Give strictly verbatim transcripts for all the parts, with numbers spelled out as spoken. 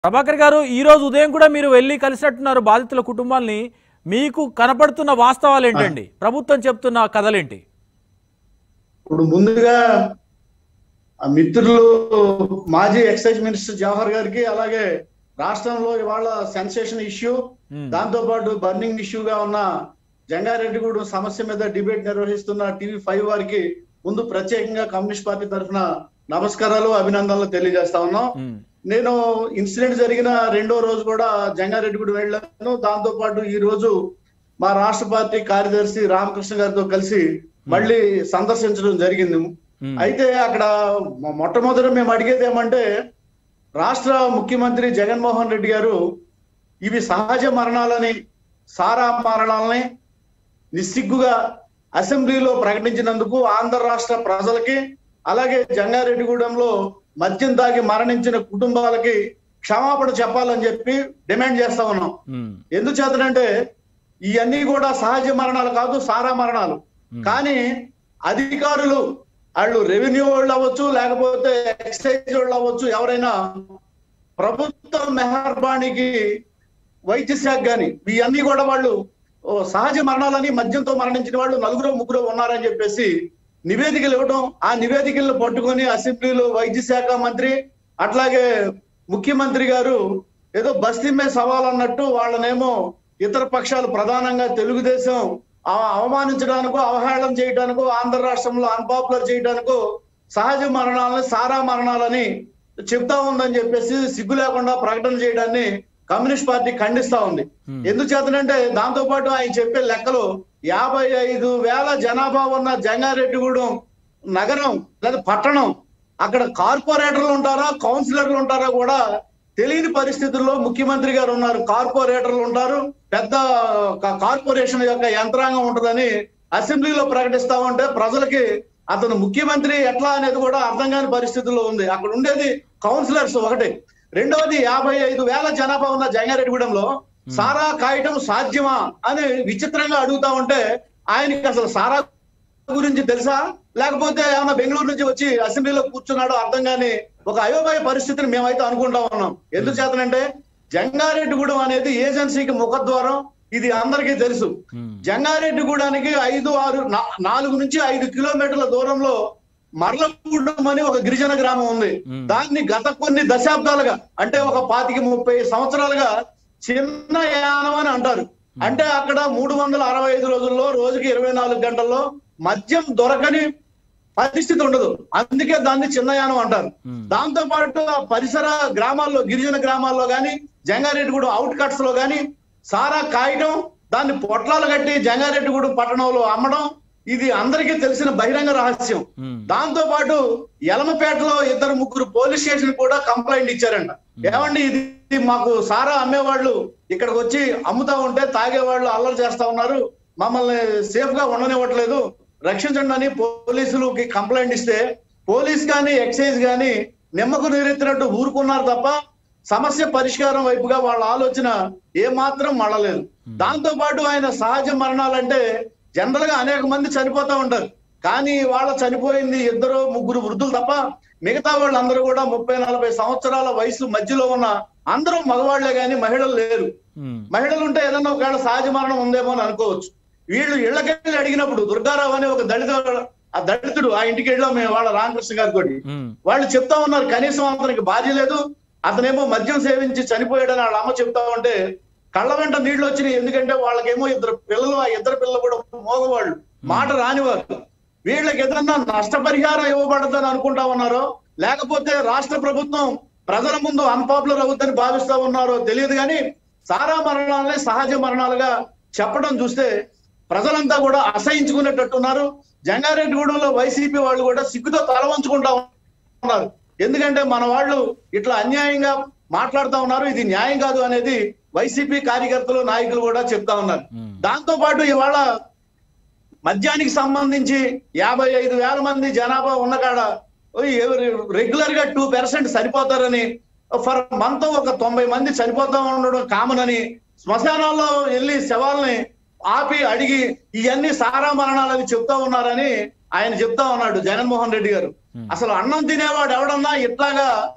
ప్రభాకర్ గారు ఈ రోజు ఉదయం కూడా మీరు వెళ్ళి కలిసినట్టున్నారు బాధితుల కుటుంబాల్ని. మీకు కనపడుతున్న వాస్తవాలు ఏంటండి? ప్రభుత్వం చెప్తున్న కథలేంటి? ఇప్పుడు ముందుగా మిత్రులు మాజీ ఎక్సైజ్ మినిస్టర్ జవహర్ గారికి, అలాగే రాష్ట్రంలో ఇవాళ సెన్సేషన్ ఇష్యూ, దాంతో పాటు బర్నింగ్ ఇష్యూగా ఉన్న జంగారెడ్డి గూడెం సమస్య మీద డిబేట్ నిర్వహిస్తున్న టీవీ ఫైవ్ వారికి ముందు ప్రత్యేకంగా కమ్యూనిస్ట్ పార్టీ తరఫున నమస్కారాలు, అభినందనలు తెలియజేస్తా ఉన్నాం. నేను ఇన్సిడెంట్ జరిగిన రెండో రోజు కూడా జంగారెడ్డి గూడెం వెళ్ళాను. దాంతో పాటు ఈ రోజు మా రాష్ట్ర పార్టీ కార్యదర్శి రామకృష్ణ గారితో కలిసి మళ్ళీ సందర్శించడం జరిగింది. అయితే అక్కడ మొట్టమొదటి మేము అడిగేది ఏమంటే, రాష్ట్ర ముఖ్యమంత్రి జగన్మోహన్ రెడ్డి గారు ఇవి సహజ మరణాలని, సారా మరణాలని నిస్సిగ్గుగా అసెంబ్లీలో ప్రకటించినందుకు ఆంధ్ర రాష్ట్ర ప్రజలకి, అలాగే జంగారెడ్డిగూడెంలో మద్యం తాగి మరణించిన కుటుంబాలకి క్షమాపణ చెప్పాలని చెప్పి డిమాండ్ చేస్తా ఉన్నాం. ఎందుచేతనంటే ఇవన్నీ కూడా సహజ మరణాలు కాదు, సారా మరణాలు. కానీ అధికారులు, వాళ్ళు రెవెన్యూ వాళ్ళు అవ్వచ్చు, లేకపోతే ఎక్సైజ్ వాళ్ళు అవ్వచ్చు, ఎవరైనా ప్రభుత్వ మెహర్బానికి వైద్య శాఖ గాని ఇవన్నీ కూడా వాళ్ళు సహజ మరణాలని, మద్యంతో మరణించిన వాళ్ళు నలుగురు ముగ్గురు ఉన్నారని చెప్పేసి నివేదికలు ఇవ్వడం, ఆ నివేదికలను పట్టుకొని అసెంబ్లీలో వైద్య శాఖ మంత్రి అట్లాగే ముఖ్యమంత్రి గారు ఏదో బస్తీ మీద సవాల్ అన్నట్టు వాళ్ళనేమో ఇతర పక్షాలు, ప్రధానంగా తెలుగుదేశం అవమానించడానికో, అవహేళన చేయడానికో, ఆంధ్ర రాష్ట్రంలో అన్పాపులర్ చేయడానికో సహజ మరణాలని, సారా మరణాలని చెప్తా ఉందని చెప్పేసి సిగ్గు లేకుండా ప్రకటన చేయడాన్ని కమ్యూనిస్ట్ పార్టీ ఖండిస్తా ఉంది. ఎందుచేతనంటే దాంతో పాటు ఆయన చెప్పే లెక్కలు యాభై ఐదు వేల జనాభా ఉన్న జంగారెడ్డిగూడెం నగరం లేదా పట్టణం, అక్కడ కార్పొరేటర్లు ఉంటారా, కౌన్సిలర్లు ఉంటారా కూడా తెలియని పరిస్థితుల్లో ముఖ్యమంత్రి గారు ఉన్నారు. కార్పొరేటర్లు ఉంటారు, పెద్ద కార్పొరేషన్ యొక్క యంత్రాంగం ఉంటుందని అసెంబ్లీలో ప్రకటిస్తా ఉంటే ప్రజలకి అతను ముఖ్యమంత్రి ఎట్లా అనేది కూడా అర్థం కాని పరిస్థితుల్లో ఉంది. అక్కడ ఉండేది కౌన్సిలర్స్ ఒకటి. రెండవది, యాభై ఐదు వేల జనాభా ఉన్న జంగారెడ్డిగూడెంలో సారా కాయటం సాధ్యమా అని విచిత్రంగా అడుగుతా ఉంటే ఆయనకి అసలు సారా గురించి తెలుసా, లేకపోతే ఏమన్నా బెంగళూరు నుంచి వచ్చి అసెంబ్లీలో కూర్చున్నాడో అర్థం కాని ఒక అయోమయ పరిస్థితిని మేమైతే అనుకుంటా ఉన్నాం. ఎందుచేతనంటే జంగారెడ్డిగూడెం అనేది ఏజెన్సీకి ముఖద్వారం, ఇది అందరికీ తెలుసు. జంగారెడ్డిగూడానికి ఐదు ఆరు నాలుగు నుంచి ఐదు కిలోమీటర్ల దూరంలో మర్లగూడెం అని ఒక గిరిజన గ్రామం ఉంది. దాన్ని గత కొన్ని దశాబ్దాలుగా, అంటే ఒక పాతికి ముప్పై సంవత్సరాలుగా చిన్న యానం అని అంటారు. అంటే అక్కడ మూడు వందల అరవై ఐదు రోజుల్లో రోజుకి ఇరవై నాలుగు గంటల్లో మద్యం దొరకని పరిస్థితి ఉండదు, అందుకే దాన్ని చిన్న యానం అంటారు. దాంతో పాటు ఆ పరిసర గ్రామాల్లో, గిరిజన గ్రామాల్లో గాని, జంగారెడ్డిగూడెం అవుట్ కట్స్ లో గాని సారా కాయటం, దాన్ని పొట్లాలు కట్టి జంగారెడ్డిగూడెం పట్టణంలో అమ్మడం, ఇది అందరికీ తెలిసిన బహిరంగ రహస్యం. దాంతో పాటు యలమపేటలో ఇద్దరు ముగ్గురు పోలీస్ స్టేషన్ కూడా కంప్లైంట్ ఇచ్చారంట. ఏమండి, ఇది మాకు సారా అమ్మేవాళ్ళు ఇక్కడికి వచ్చి అమ్ముతా ఉంటే తాగేవాళ్ళు అల్లరి చేస్తా ఉన్నారు, మమ్మల్ని సేఫ్ గా ఉండనివ్వట్లేదు, రక్షించండి అని పోలీసులకి కంప్లైంట్ ఇస్తే పోలీస్ గాని ఎక్సైజ్ గాని నిమ్మకు నీరెత్తినట్టు ఊరుకున్నారు తప్ప సమస్య పరిష్కారం వైపుగా వాళ్ళ ఆలోచన ఏమాత్రం మళ్ళలేదు. దాంతో పాటు ఆయన సహజ మరణాలంటే జనరల్ గా అనేక మంది చనిపోతా ఉంటారు, కానీ వాళ్ళ చనిపోయింది ఇద్దరు ముగ్గురు వృద్ధులు తప్ప మిగతా వాళ్ళందరూ కూడా ముప్పై నలభై సంవత్సరాల వయసు మధ్యలో ఉన్న అందరూ మగవాళ్లే గాని మహిళలు లేరు. మహిళలు ఉంటే ఏదన్నా ఒకవేళ సహజ మరణం ఉందేమో అని అనుకోవచ్చు. వీళ్ళు ఇళ్లకెళ్ళి అడిగినప్పుడు దుర్గారావు అనే ఒక దళిత, ఆ దళితుడు ఆ ఇంటికి వెళ్ళాం మేము వాళ్ళ రామకృష్ణ గారి తోటి, వాళ్ళు చెప్తా ఉన్నారు కనీసం అతనికి భార్య లేదు, అతనేమో మద్యం సేవించి చనిపోయాడని వాళ్ళ అమ్మ చెప్తా ఉంటే కళ్ళ వెంట నీళ్లు వచ్చినాయి. ఎందుకంటే వాళ్ళకేమో ఇద్దరు పిల్లలు, ఆ ఇద్దరు పిల్లలు కూడా మోగవాళ్ళు, మాట రానివారు. వీళ్ళకి ఏదన్నా నష్టపరిహారం ఇవ్వబడదని అనుకుంటా ఉన్నారో, లేకపోతే రాష్ట్ర ప్రభుత్వం ప్రజల ముందు అన్పాపులర్ అవుతుందని భావిస్తా ఉన్నారో తెలియదు, కానీ సారా మరణాలని సహజ మరణాలుగా చెప్పడం చూస్తే ప్రజలంతా కూడా అసహించుకునేటట్టున్నారు. జంగారెడ్డిగూడెంలో వైసీపీ వాళ్ళు కూడా సిగ్గుతో తల వంచుకుంటా ఉన్నారు. ఎందుకంటే మన వాళ్ళు ఇట్లా అన్యాయంగా మాట్లాడుతూ ఉన్నారు, ఇది న్యాయం కాదు అనేది వైసీపీ కార్యకర్తలు, నాయకులు కూడా చెప్తా ఉన్నారు. దాంతో పాటు ఇవాళ మద్యానికి సంబంధించి యాభై ఐదు వేల మంది జనాభా ఉన్న కాడ రెగ్యులర్ గా టూ పర్సెంట్ సరిపోతారని, ఫర్ మంత్ ఒక తొంభై మంది చనిపోతా ఉండడం కామన్ అని, శ్మశానాల్లో వెళ్ళి శవాల్ని ఆపి అడిగి ఇవన్నీ సారా మరణాలని చెప్తా ఉన్నారని ఆయన చెప్తా ఉన్నాడు జగన్మోహన్ రెడ్డి గారు. అసలు అన్నం తినేవాడు ఎవడన్నా ఇట్లాగా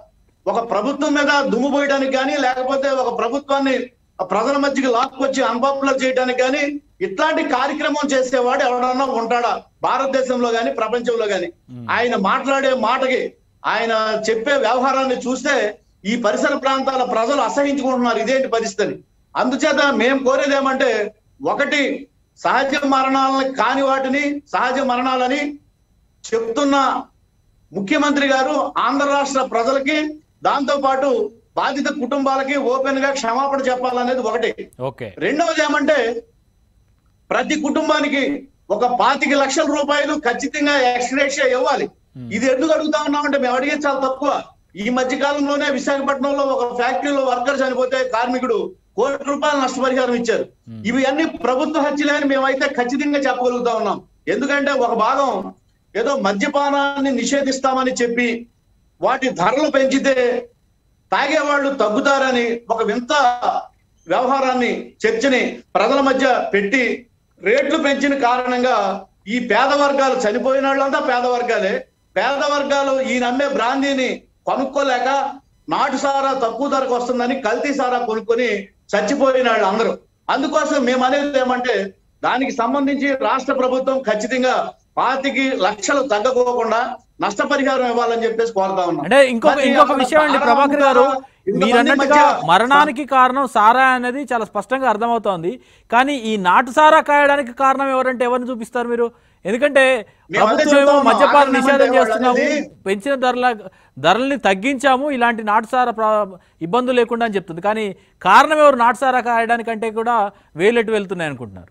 ఒక ప్రభుత్వం మీద దుమ్ము పోయడానికి కానీ లేకపోతే ఒక ప్రభుత్వాన్ని ప్రజల మధ్యకి లాక్కొచ్చి అన్పాపులర్ చేయడానికి కానీ ఇట్లాంటి కార్యక్రమం చేసేవాడు ఎవడన్నా ఉంటాడా భారతదేశంలో గాని ప్రపంచంలో గాని? ఆయన మాట్లాడే మాటకి ఆయన చెప్పే వ్యవహారాన్ని చూస్తే ఈ పరిసర ప్రాంతాల ప్రజలు అసహించుకుంటున్నారు ఇదేంటి పరిస్థితి. అందుచేత మేము కోరేది ఏమంటే, ఒకటి సహజ మరణాలని కాని వాటిని సహజ మరణాలని చెప్తున్న ముఖ్యమంత్రి గారు ఆంధ్ర రాష్ట్ర ప్రజలకి దాంతో పాటు బాధిత కుటుంబాలకి ఓపెన్ గా క్షమాపణ చెప్పాలనేది ఒకటి. రెండవది ఏమంటే, ప్రతి కుటుంబానికి ఒక పాతిక లక్షల రూపాయలు ఖచ్చితంగా ఎక్స్గ్రేషియా ఇవ్వాలి. ఇది ఎందుకు అడుగుతా ఉన్నామంటే, మేము అడిగేది చాలా తక్కువ. ఈ మధ్య కాలంలోనే విశాఖపట్నంలో ఒక ఫ్యాక్టరీలో వర్కర్ చనిపోతే కార్మికుడు కోటి రూపాయలు నష్టపరిహారం ఇచ్చారు. ఇవి అన్ని ప్రభుత్వ హత్యలే అని మేమైతే ఖచ్చితంగా చెప్పగలుగుతా ఉన్నాం. ఎందుకంటే ఒక భాగం ఏదో మద్యపానాన్ని నిషేధిస్తామని చెప్పి వాటి ధరలు పెంచితే తాగేవాళ్ళు తగ్గుతారని ఒక వింత వ్యవహారాన్ని చర్చని ప్రజల మధ్య పెట్టి రేట్లు పెంచిన కారణంగా ఈ పేద వర్గాలు, చనిపోయిన వాళ్ళంతా పేద వర్గాలే, పేద వర్గాలు ఈ నమ్మే బ్రాందీని కొనుక్కోలేక నాటు సారా తక్కువ ధరకు వస్తుందని కల్తీ సారా కొనుక్కొని చచ్చిపోయిన వాళ్ళు అందరూ. అందుకోసం మేము అనేది ఏమంటే, దానికి సంబంధించి రాష్ట్ర ప్రభుత్వం ఖచ్చితంగా పాతికి లక్షలు తగ్గకోకుండా నష్టపరిహారం ఇవ్వాలని చెప్పేసి కోరుతా ఉన్నాం. అంటే ఇంకొక ఇంకొక విషయం అండి ప్రభాకర్ గారు, మీరన్నట్టుగా మరణానికి కారణం సారా అనేది చాలా స్పష్టంగా అర్థమవుతోంది. కానీ ఈ నాటు సారా కాయడానికి కారణం ఎవరంటే ఎవరిని చూపిస్తారు మీరు? ఎందుకంటే ప్రభుత్వం ఏమో మద్యపాన నిషేధం చేస్తున్నాము, పెంచిన ధరల ధరల్ని తగ్గించాము, ఇలాంటి నాటుసారా ఇబ్బందులు లేకుండా అని చెప్తుంది. కానీ కారణం ఎవరు నాటుసారా కాయడానికంటే కూడా వేలెట్టు వెళ్తున్నాయి అనుకుంటున్నారు.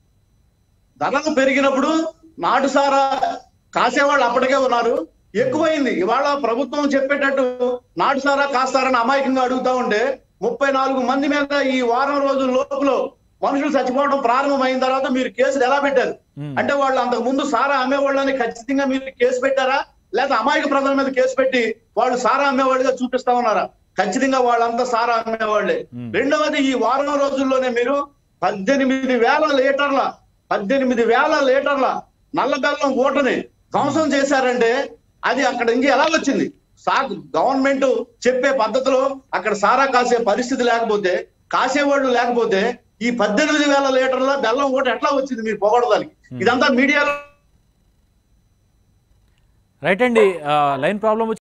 ధరలు పెరిగినప్పుడు నాటుసారా కాసేవాళ్ళు అప్పటికే ఉన్నారు, ఎక్కువైంది. ఇవాళ ప్రభుత్వం చెప్పేటట్టు నాటుసారా కాస్తారని అమాయకంగా అడుగుతా ఉంటే ముప్పై నాలుగు మంది మీద ఈ వారం రోజుల లోపల మనుషులు చచ్చిపోవడం ప్రారంభమైన తర్వాత మీరు కేసులు ఎలా పెట్టారు? అంటే వాళ్ళు అంతకు ముందు సారా అమ్మేవాళ్ళని ఖచ్చితంగా మీరు కేసు పెట్టారా, లేదా అమాయక ప్రజల మీద కేసు పెట్టి వాళ్ళు సారా అమ్మేవాళ్ళుగా చూపిస్తా ఉన్నారా? ఖచ్చితంగా వాళ్ళంతా సారా అమ్మేవాళ్లే. రెండవది, ఈ వారం రోజుల్లోనే మీరు పద్దెనిమిది వేల లీటర్ల పద్దెనిమిది వేల లీటర్ల నల్ల బెల్లం ఊటని ధ్వంసం చేశారంటే అది అక్కడ ఇంక ఎలా వచ్చింది? సా గవర్నమెంట్ చెప్పే పద్ధతిలో అక్కడ సారా కాసే పరిస్థితి లేకపోతే, కాసేవాళ్ళు లేకపోతే ఈ పద్దెనిమిది వేల లీటర్ల బెల్లం ఊట ఎట్లా వచ్చింది మీరు పొగడదానికి? ఇదంతా మీడియాలో రైట్ అండి. Line problem